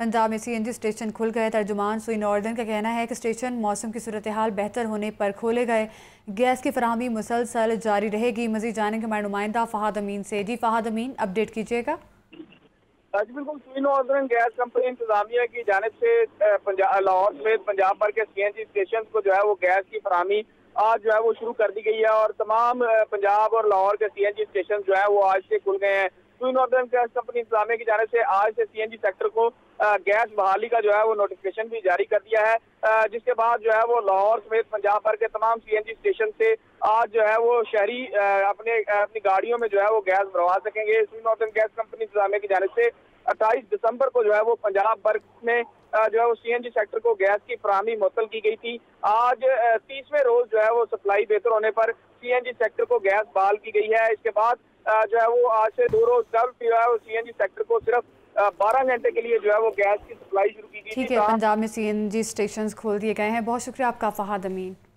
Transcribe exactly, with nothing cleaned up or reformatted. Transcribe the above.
पंजाब में सी एन जी स्टेशन खुल गए। तर्जुमान सुई नॉर्दर्न का कहना है कि स्टेशन मौसम की सूरत हाल बेहतर होने पर खोले गए। गैस की फराहमी मुसलसल जारी रहेगी। मजीद जानेंगे हमारे नुमाइंदा फहाद अमीन से। जी फहाद अमीन, अपडेट कीजिएगा। जी बिल्कुल, सुई नॉर्दर्न गैस कंपनी इंतजामिया की जानिब से पंजाब लाहौर समेत पंजाब भर के सी एन जी स्टेशन को जो है वो गैस की फराहमी आज जो है वो शुरू कर दी गई है और तमाम पंजाब और लाहौर के सी एन जी स्टेशन जो है वो आज से खुल गए हैं। सुई नॉर्दर्न गैस कंपनी इंतजामिया की जानिब से आज से सी एन जी सेक्टर को गैस बहाली का जो है वो नोटिफिकेशन भी जारी कर दिया है, जिसके बाद जो है वो लाहौर समेत पंजाब भर के तमाम सी एन जी स्टेशन से आज जो है वो शहरी अपने अपनी गाड़ियों में जो है वो गैस भरवा सकेंगे। सुई नॉर्दर्न गैस कंपनी इंतजामिया की जानिब से अट्ठाईस दिसंबर को जो है वो पंजाब भर में जो है वो सी एन जी सेक्टर को गैस की फराहमी मुअत्तल की गई थी। आज तीसवें रोज जो है वो सप्लाई बेहतर होने पर सी एन जी सेक्टर को गैस बहाल की गई है। इसके बाद जो है वो आज से दो रोज कल जो है वो सी एन जी सेक्टर को सिर्फ बारह घंटे के लिए जो है वो गैस की सप्लाई शुरू की गई थी। ठीक है, पंजाब में सी एन जी स्टेशन खोल दिए गए हैं। बहुत शुक्रिया आपका फहाद अमीन।